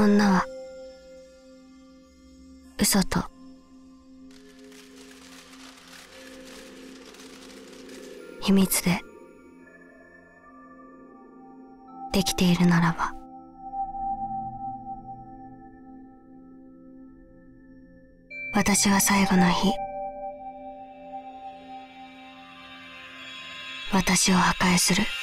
女は嘘と秘密でできているならば、私は最後の日、私を破壊する。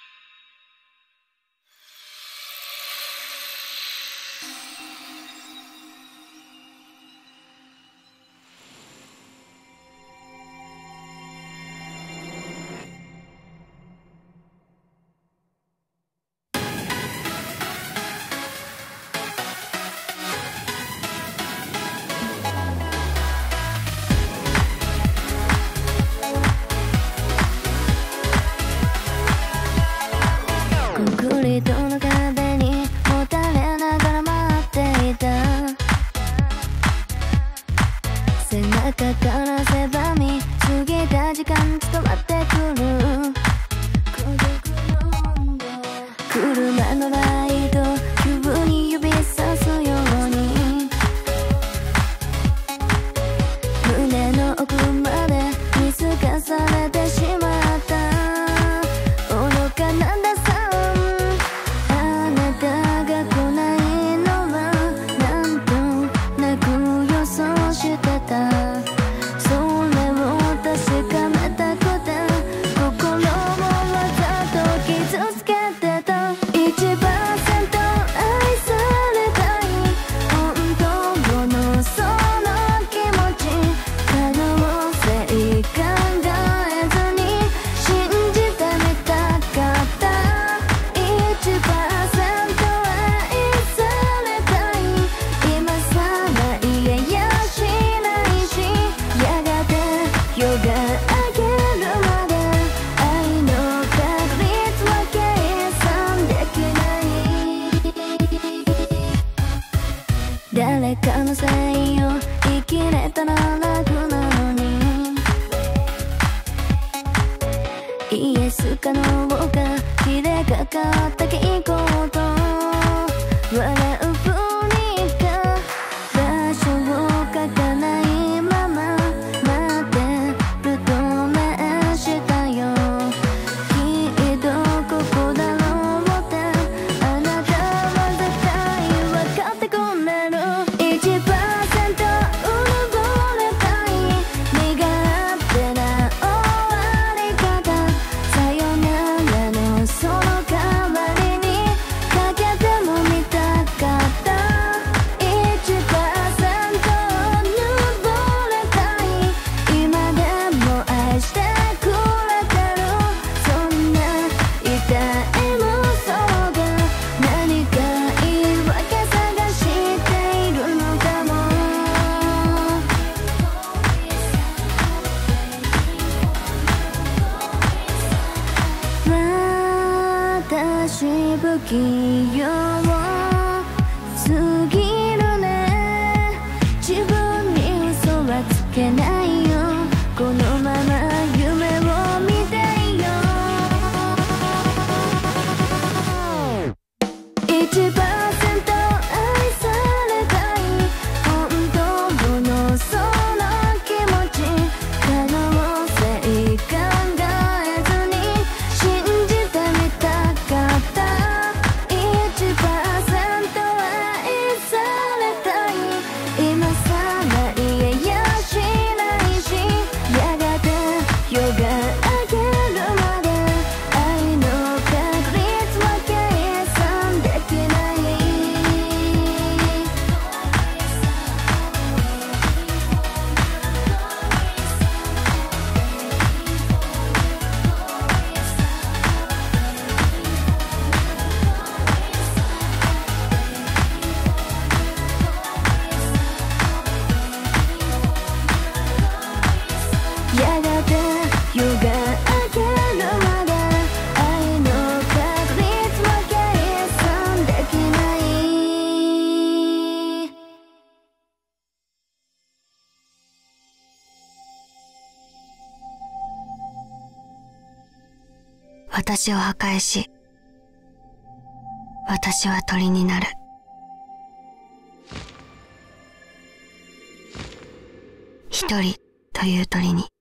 コンクリートの壁にもたれながら待っていた。背中から狭み過ぎた時間伝わってくる。車のライト急に指さすように胸の奥まで見透かされてしまった。愚かなんださ、あなたが来ないのはなんとなく予想してた。それを確かめたくて心をわざと傷つけてた。1%愛されたい本当のその気持ち、可能性考えずに信じてみたかった。1%愛されたい今さら言えやしないし、やがて夜が明けるまで愛の確率は計算できない。誰かのせいを生きれたら楽なのに、イエスかノーか切れかかった傾向と笑うふりか場所を書かないまま待ってるとねしたよ。きっとここだろうってあなたは絶対分かってくれる。1%うぬぼれたい身勝手な終わり方、さよならのその代わりにかけてもみたかった。1%うぬぼれたい今でも愛してくれてる。そんな痛い妄想が何か言い訳探しているのかも。私不器用すぎるね。自分に嘘はつけないよ。このまま夢を見ていよう。1%愛されたい本当のその気持ち、可能性考えずに信じてみたかった。1%愛されたい今さら言えやしないし、やがて夜が明けるまで愛の確率は計算できない。やがて夜が明けるまで愛の確率は計算できない。 私を破壊し、私は鳥になる。 一人という鳥に